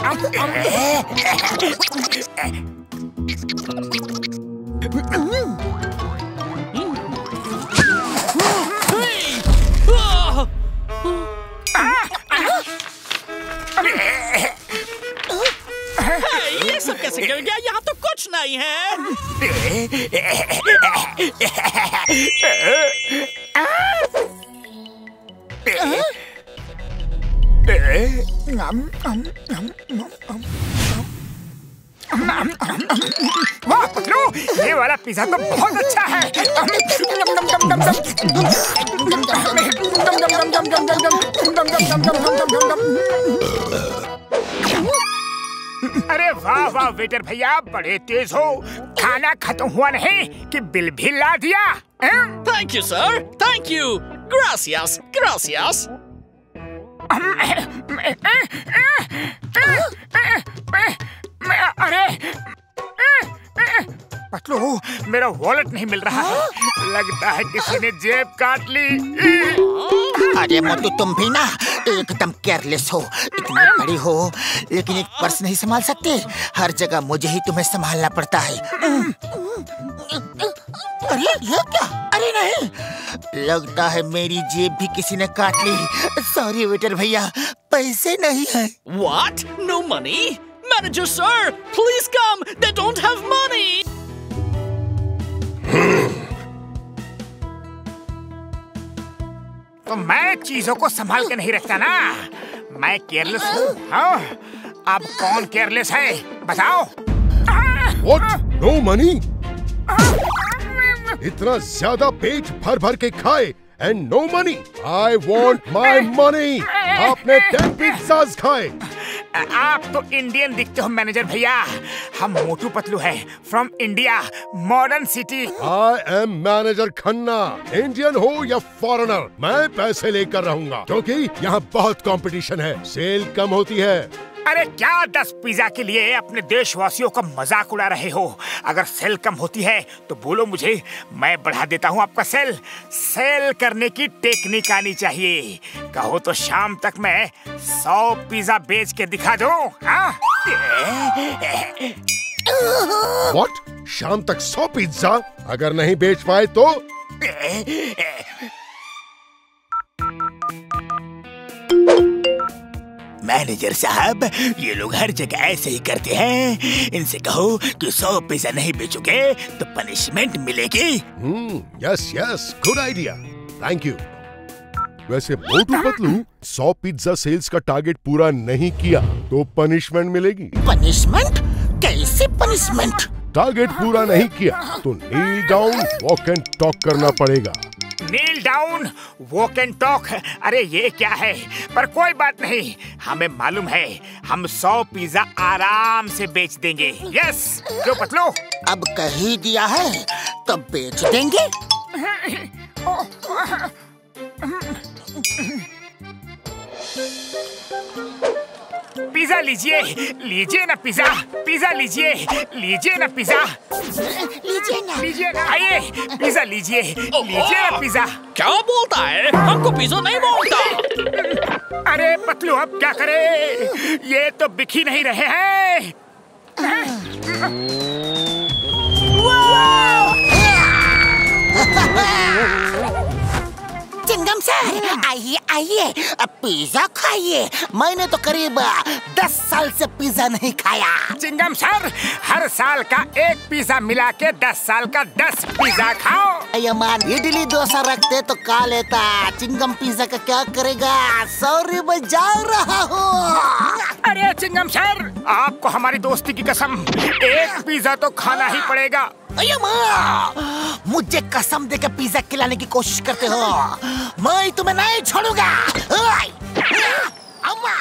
ये सब कैसे गिर गया? यहाँ तो कुछ नहीं है। वाह पतलू, ये वाला पिज़्ज़ा तो बहुत अच्छा है। अरे वाह वाह वेटर भैया, बड़े तेज हो। खाना खत्म हुआ नहीं कि बिल भी ला दिया। Thank you sir, thank you. ग्रासियस, ग्रासियस। अरे पतलू, मेरा वॉलेट नहीं मिल रहा है। लगता है किसी ने जेब काट ली। अरे मोटू, तुम भी ना एकदम केयरलेस हो। इतनी बड़ी हो लेकिन एक पर्स नहीं संभाल सकते। हर जगह मुझे ही तुम्हें संभालना पड़ता है। अरे ये क्या? अरे नहीं, लगता है मेरी जेब भी किसी ने काट ली। सॉरी वेटर भैया, पैसे नहीं है। What? No money? Manager sir, please come. They don't have money. तो मैं चीजों को संभाल के नहीं रखता ना। मैं केयरलेस हूँ। हाँ? अब कौन केयरलेस है बताओ? What? No money? इतना ज्यादा पेट भर भर के खाए and no money? I want my money. आपने 10 pizzas खाए। आप तो इंडियन दिखते हो मैनेजर भैया। हम मोटू पतलू हैं from India, modern city. I am manager Khanna. Indian हो या फॉरेनर, मैं पैसे लेकर रहूंगा क्योंकि यहाँ बहुत कंपटीशन है। सेल कम होती है। अरे क्या 10 पिज्जा के लिए अपने देशवासियों का मजाक उड़ा रहे हो? अगर सेल कम होती है तो बोलो मुझे, मैं बढ़ा देता हूँ आपका सेल। सेल करने की टेक्निक आनी चाहिए। कहो तो शाम तक मैं 100 पिज्जा बेच के दिखा दूँ। हाँ? What? शाम तक 100 पिज्जा? अगर नहीं बेच पाए तो? मैनेजर साहब, ये लोग हर जगह ऐसे ही करते हैं। इनसे कहो कि 100 पिज्जा नहीं बेचोगे तो पनिशमेंट मिलेगी। Yes yes, good idea, thank you. वैसे मोटू पतलू, 100 पिज्जा सेल्स का टारगेट पूरा नहीं किया तो पनिशमेंट मिलेगी। पनिशमेंट? कैसे पनिशमेंट? टारगेट पूरा नहीं किया तो kneel down walk and talk करना पड़ेगा। Kneel down walk and talk? अरे ये क्या है? पर कोई बात नहीं, हमें मालूम है हम 100 पिज्जा आराम से बेच देंगे। यस, क्यों पतलू? अब कह ही दिया है तो बेच देंगे। पिज्जा लीजिए, लीजिए ना पिज्जा, पिज्जा लीजिए, लीजिए ना पिज्जा, लीजिए ना, आइए पिज्जा लीजिए, लीजिए ना पिज्जा। क्या बोलता है? हमको पिज्जा नहीं बोलता। अरे पतलू, अब क्या करें? ये तो बिक ही नहीं रहे हैं। चिंगम सर, आइए आइए, पिज्जा खाइए। मैंने तो करीब 10 साल से पिज्जा नहीं खाया। चिंगम सर, हर साल का एक पिज्जा मिला के 10 साल का 10 पिज्जा खाओ। यमान, इडली डोसा रखते तो खा लेता। चिंगम पिज्जा का क्या करेगा? सॉरी, मैं जा रहा हूँ। अरे चिंगम सर, आपको हमारी दोस्ती की कसम, एक पिज्जा तो खाना ही पड़ेगा। मुझे कसम देकर पिज्जा खिलाने की कोशिश करते हो? मैं तुम्हें नहीं छोड़ूंगा। अम्मा।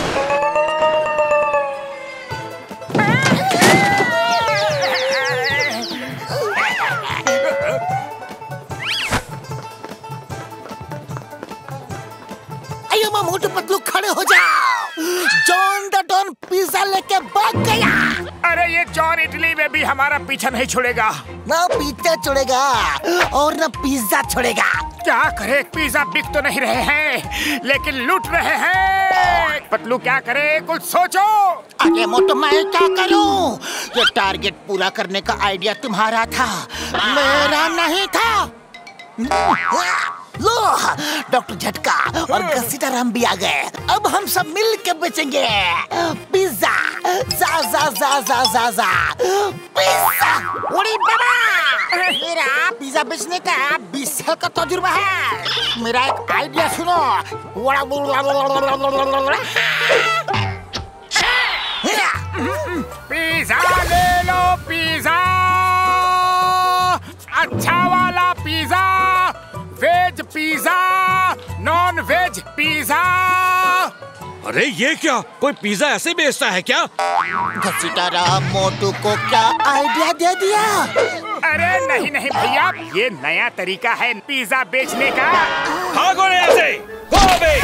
मोटू पतलू, खड़े हो जाओ। जॉन द डॉन पिज्जा लेके भाग गया। अरे ये जॉन इटली में भी हमारा पीछा नहीं छोड़ेगा। ना पीछा छोड़ेगा और ना पिज्जा छोड़ेगा। क्या करे, पिज्जा बिक तो नहीं रहे हैं लेकिन लूट रहे हैं। पतलू क्या करे, कुछ सोचो। अरे मोटू मैं क्या करूं? ये टारगेट पूरा करने का आइडिया तुम्हारा था, मेरा नहीं था। लो, डॉक्टर झटका और घसीटाराम हम भी आ गए। अब हम सब मिल के बेचेंगे पिज्जा। जा जा जा जा जा जा पिज्जा। उड़ी बाबा, मेरा पिज्जा बेचने का 20 साल का तजुर्बा है। मेरा एक आइडिया सुनो। पिज्जा ले लो, पिज्जा, अच्छा वाला pizza, veg pizza, non veg pizza. अरे ये क्या, कोई पिज्जा ऐसे बेचता है क्या? घसीटाराम मोटू को क्या आइडिया दे दिया? अरे नहीं नहीं भैया, ये नया तरीका है पिज्जा बेचने का। भागो रे ऐसे, भागो बे।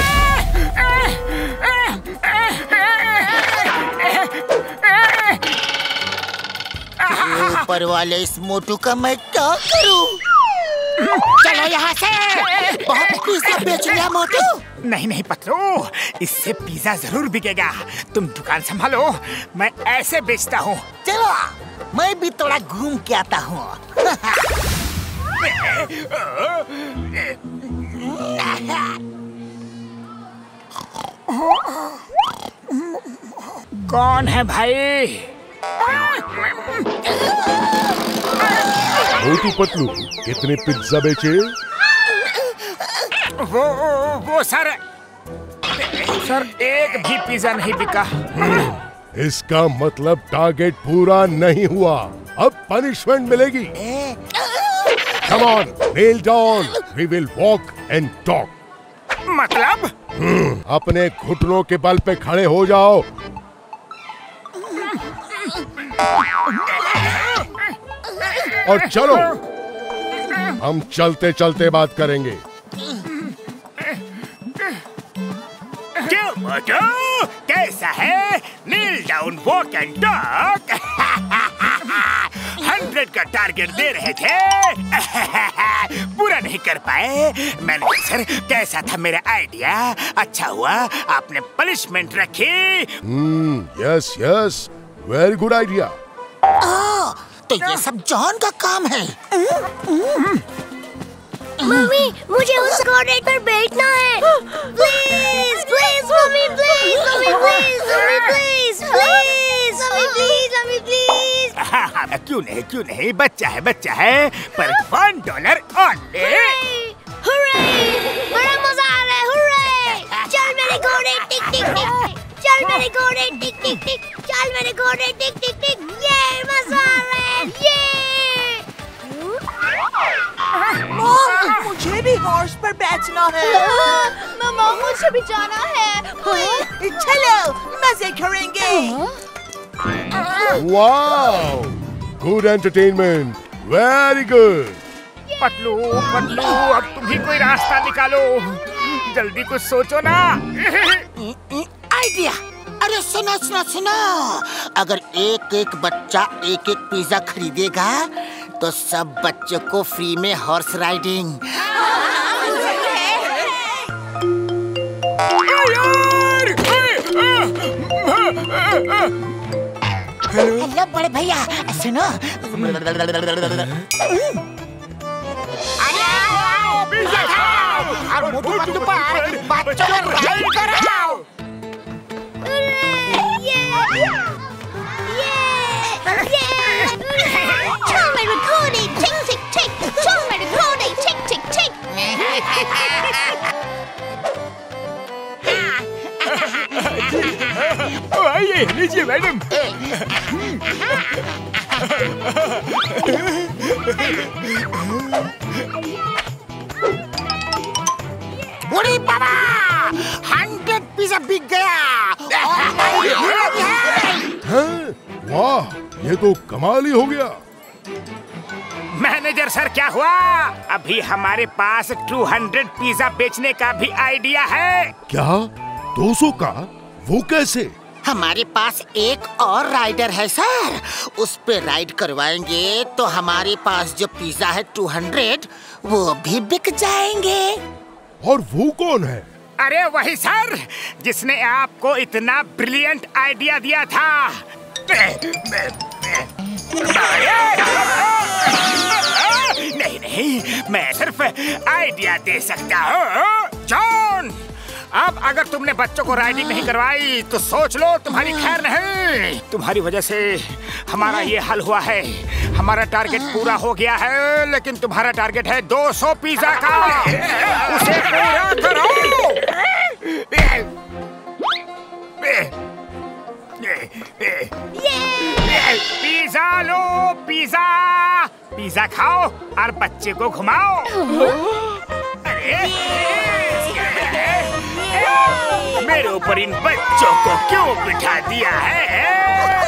ऊपर वाले इस मोटू का मैं क्या करूं? चलो यहाँ से, बहुत पिज्जा बेच लिया मोटू। नहीं नहीं पतलू, इससे पिज्जा जरूर बिकेगा। तुम दुकान संभालो, मैं ऐसे बेचता हूँ। चलो मैं भी थोड़ा घूम के आता हूँ। कौन है भाई? मोटू पतलू कितने पिज्जा बेचे? वो सर एक भी पिज्जा नहीं बिका। इसका मतलब टारगेट पूरा नहीं हुआ। अब पनिशमेंट मिलेगी। Come on, kneel down. We will walk and talk. मतलब? अपने घुटनों के बल पे खड़े हो जाओ। और चलो, हम चलते चलते बात करेंगे। क्यों मोटू, कैसा है? Kneel down, walk and talk. 100 का टारगेट दे रहे थे, पूरा नहीं कर पाए। मैनेजर सर, कैसा था मेरा आइडिया? अच्छा हुआ आपने पनिशमेंट रखी। Yes yes, very good idea. तो ये सब जॉन का काम है। मम्मी, मुझे उस कोर्नेट पर बैठना है। Please please mummy, please mummy, please mummy, please please mummy, please mummy, please. क्यों नहीं, बच्चा है, पर $1 ओनली। हुर्रे, बड़ा मजा आ रहा है। हुर्रे, चल मेरे घोड़े, टिक टिक टिक, चल मेरे घोड़े, टिक टिक टिक, चल मेरे घोड़े, टिक टिक टिक। ये मजा आ रहा है, ये। मुझे भी हॉर्स पर बैठना है। मम्मा, मुझे भी जाना है। चलो मजे करेंगे। Wow, good entertainment, very good. Patlu, अब तुम ही कोई रास्ता निकालो। जल्दी कुछ सोचो ना। आइडिया। अरे सुनो, अगर एक बच्चा एक पिज्जा खरीदेगा तो सब बच्चों को फ्री में हॉर्स राइडिंग। हेलो बड़े भैया, सुनो। पिज्जा खाओ और मोटू पतलू पर बच्चों को राइड कराओ। चल मेरे घोड़े, टिक टिक टिक, चल मेरे घोड़े, टिक टिक टिक। आइए, लीजिए मैडम। बूढ़ी बाबा, 100 पिज्जा बिक गया। वाह, ये तो कमाल ही हो गया। मैनेजर सर, क्या हुआ? अभी हमारे पास 200 पिज्जा बेचने का भी आइडिया है। क्या 200 का? वो कैसे? हमारे पास एक और राइडर है सर, उस पे राइड करवाएंगे तो हमारे पास जो पिज्जा है 200 वो भी बिक जाएंगे। और वो कौन है? अरे वही सर, जिसने आपको इतना ब्रिलियंट आइडिया दिया था। नहीं नहीं, मैं सिर्फ आइडिया दे सकता हूँ। जॉन, अब अगर तुमने बच्चों को राइडिंग नहीं करवाई तो सोच लो तुम्हारी खैर नहीं। तुम्हारी वजह से हमारा ये हल हुआ है। हमारा टारगेट पूरा हो गया है, लेकिन तुम्हारा टारगेट है 200 पिज्जा का। उसे पूरा करो। पिज्जा लो, पिज्जा। पिज्जा खाओ और बच्चे को घुमाओ। मेरे ऊपर इन बच्चों को क्यों बिठा दिया है?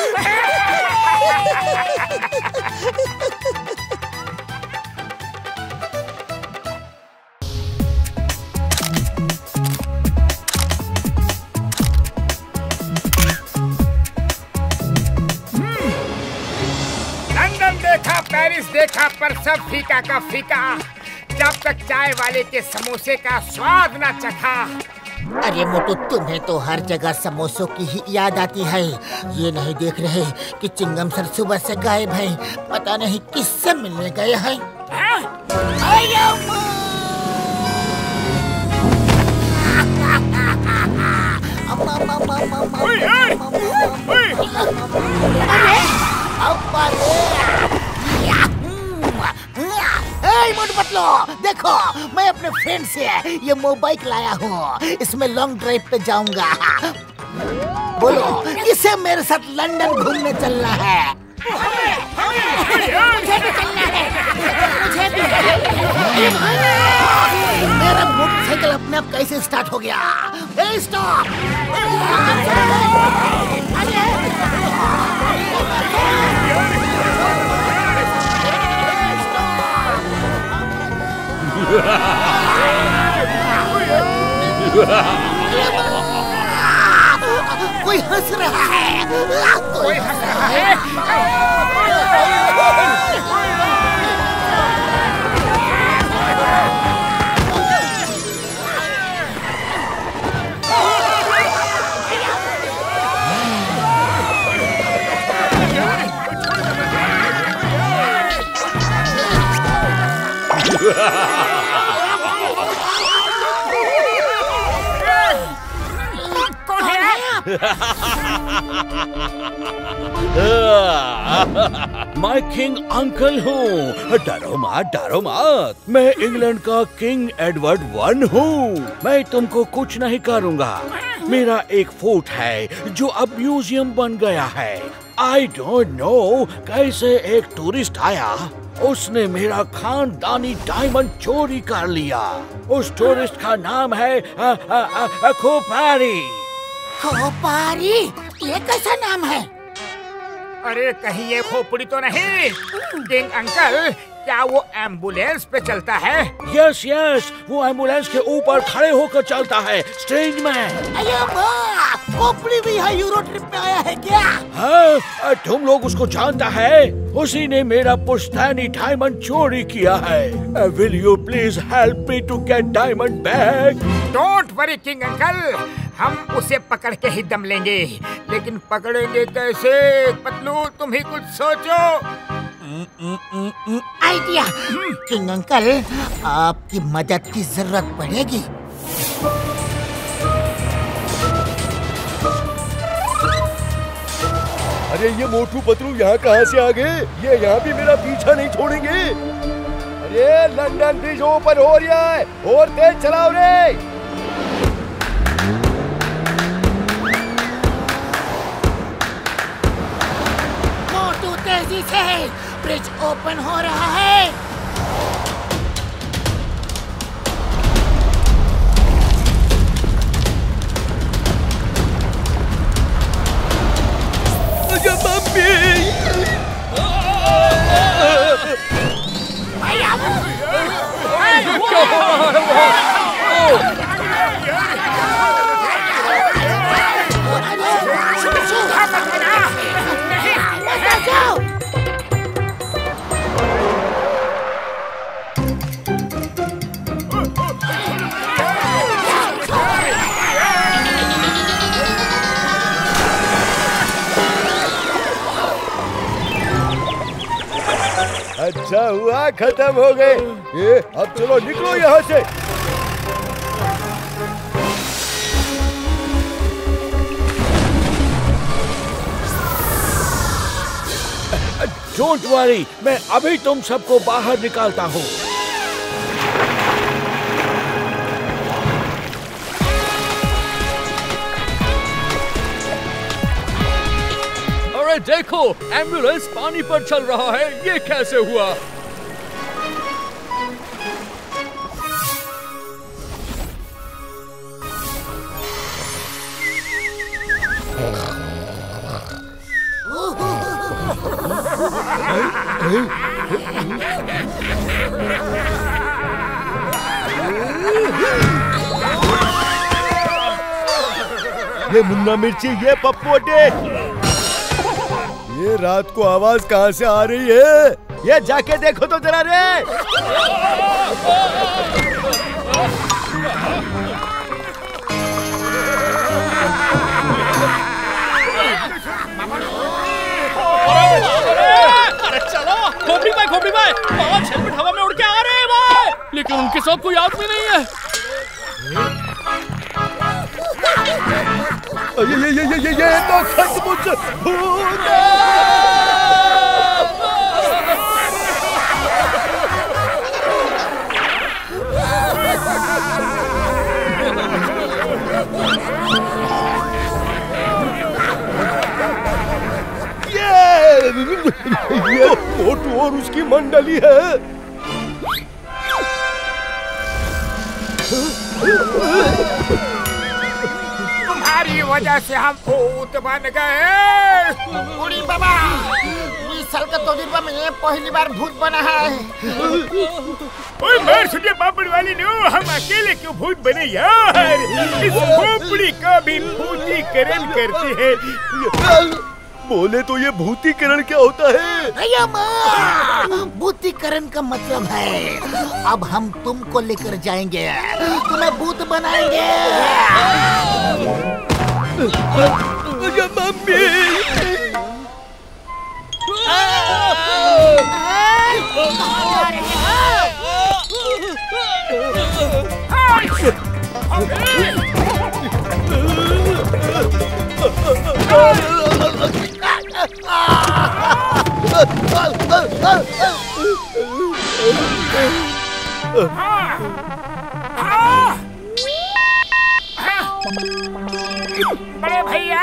लंदन देखा, पेरिस देखा, पर सब फीका का फीका, जब तक चाय वाले के समोसे का स्वाद न चखा। अरे मोटू, तुम्हें तो हर जगह समोसों की ही याद आती है। ये नहीं देख रहे कि चिंगम सर सुबह से गायब है। पता नहीं किससे मिलने गए हैं। मोटू पतलू, देखो मैं अपने फ्रेंड से ये मोबाइल लाया हूँ। इसमें लॉन्ग ड्राइव पे जाऊंगा। बोलो, इसे मेरे साथ लंदन घूमने चलना है। मुझे भी चलना है। मुझे भी। मेरा मोटरसाइकिल अपने आप कैसे स्टार्ट हो गया? स्टॉप! कोई हंस रहा है। कोई हंस रहा है। मैं किंग अंकल हूँ। डरो मत, डरो मत। मैं इंग्लैंड का किंग एडवर्ड 1 हूँ। मैं तुमको कुछ नहीं करूँगा। मेरा एक फोर्ट है जो अब म्यूजियम बन गया है। आई डोंट नो कैसे एक टूरिस्ट आया, उसने मेरा खानदानी डायमंड चोरी कर लिया। उस टूरिस्ट का नाम है खोपारी। खोपारी? ये कैसा नाम है? अरे कहीं ये खोपड़ी तो नहीं? किंग अंकल, क्या वो एम्बुलेंस पे चलता है? यस यस, वो एम्बुलेंस के ऊपर खड़े होकर चलता है, स्टेज में। अरे वाह, खोपड़ी भी है, यूरो ट्रिप पे आया है क्या? हाँ, तुम लोग उसको जानता है? उसी ने मेरा पुश्तैनी डायमंड चोरी किया है। Will you please help me to get diamond back? Don't worry king uncle, हम उसे पकड़ के ही दम लेंगे। लेकिन पकड़ेंगे कैसे? पतलू, तुम ही कुछ सोचो। आइडिया। किंग अंकल, आपकी मदद की जरूरत पड़ेगी। अरे ये मोटू पतलू यहाँ कहाँ से आ गए? ये यहाँ भी मेरा पीछा नहीं छोड़ेंगे। अरे लंदन ब्रिज ओपन हो रहा है, और तेज चलाओ रे। मोटू, तेजी से, ब्रिज ओपन हो रहा है। अच्छा हुआ खत्म हो गए। ये अब चलो निकलो यहाँ से। डोंट वरी, मैं अभी तुम सबको बाहर निकालता हूँ। अरे देखो, एम्बुलेंस पानी पर चल रहा है। ये कैसे हुआ? ये मुन्ना मिर्ची, ये पप्पोटे, ये रात को आवाज कहाँ से आ रही है? ये जाके देखो तो जरा रे। अरे चलो, खोपड़ी भाई 5 हेलमेट हवा में उड़ के आ रहे हैं भाई, लेकिन उनके साथ कोई आदमी नहीं है। ये तो सचमुच भूत है। ये मोटू और उसकी मंडली है। तुम्हारी वजह से हम भूत बन गए। उड़ी बाबा, 20 साल का तजुर्बा में ये पहली बार भूत बना है। ओए मार सुनिए पापड़ वाली नो, हम अकेले क्यों भूत बने यार? इस खोपड़ी का भी भूतीकरण करते हैं। बोले तो ये भूतीकरण क्या होता है? भैया माँ, भूतीकरण का मतलब है अब हम तुमको लेकर जाएंगे, तुम्हें भूत बनाएंगे। मम्मी, बड़े भैया,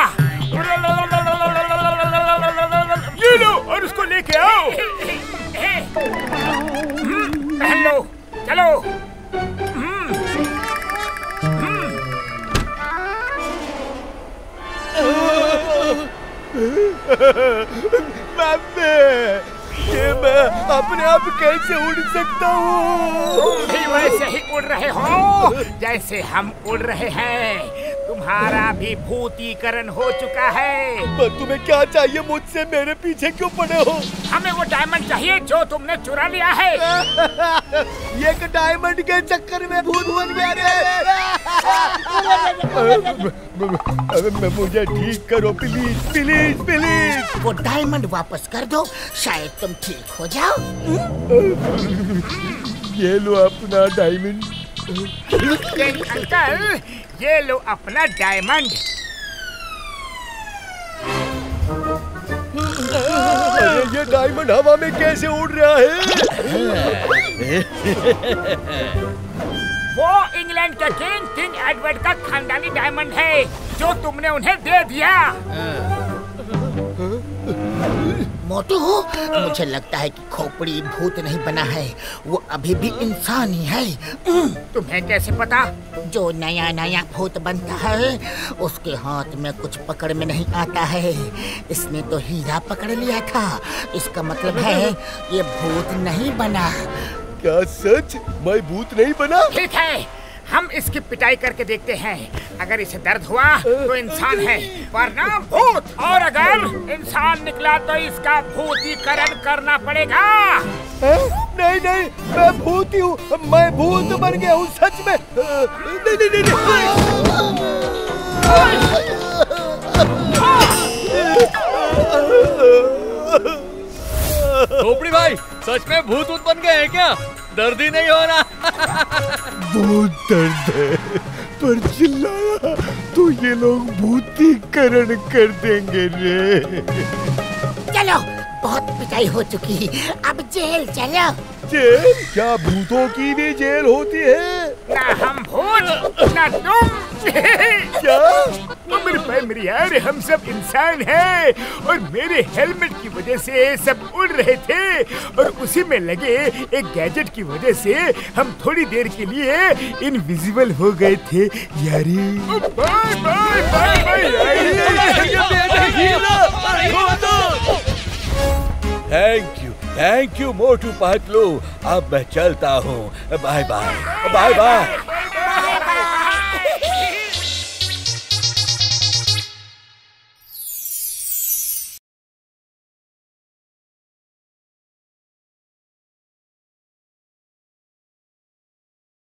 ये लो और उसको लेके आओ। पहन लो, चलो। मम्मी, ये मैं अपने आप कैसे उड़ सकता हूँ? तुम भी वैसे ही उड़ रहे हो जैसे हम उड़ रहे हैं। तुम्हारा भी भूतीकरण हो चुका है। पर तुम्हें क्या चाहिए मुझसे? मेरे पीछे क्यों पड़े हो? हमें वो डायमंड चाहिए जो तुमने चुरा लिया है। ये डायमंड के चक्कर में भूत बन गया रे। मुझे ठीक करो प्लीज प्लीज प्लीज। वो डायमंड वापस कर दो, शायद तुम ठीक हो जाओ। ये लो अपना डायमंड। अंकल, ये लो अपना डायमंड। अरे ये डायमंड हवा में कैसे उड़ रहा है? वो इंग्लैंड के किंग एडवर्ड का खानदानी डायमंड है जो तुमने उन्हें दे दिया। मोटू, मुझे लगता है कि खोपड़ी भूत नहीं बना है, वो अभी भी इंसान ही है। तुम्हें कैसे पता? जो नया नया भूत बनता है उसके हाथ में कुछ पकड़ में नहीं आता है। इसने तो हीरा पकड़ लिया था, इसका मतलब है ये भूत नहीं बना। क्या सच? मैं भूत नहीं बना? ठीक है, हम इसकी पिटाई करके देखते हैं। अगर इसे दर्द हुआ तो इंसान है, वरना भूत। और अगर इंसान निकला तो इसका भूतीकरण करना पड़ेगा। नहीं नहीं, मैं भूत ही हूँ, मैं भूत बन गया हूँ सच में। नहीं नहीं नहीं। खोपड़ी भाई सच में भूत ऊत बन गए हैं क्या? दर्द ही नहीं हो रहा। बहुत दर्द है, पर चिल्लाया तो ये लोग भूतीकरण कर देंगे रे। चलो, बहुत पिटाई हो चुकी, अब जेल चलो। जेल? क्या भूतों की भी जेल होती है? ना हम भूत ना तुम। क्या? मेरे भाई मेरी यार, हम सब इंसान हैं और मेरे हेलमेट की वजह से सब उड़ रहे थे और उसी में लगे एक गैजेट की वजह से हम थोड़ी देर के लिए इनविजिबल हो गए थे यारी। Bye bye bye bye. Thank you Motu Patlu. अब मैं चलता हूँ। Bye bye bye bye.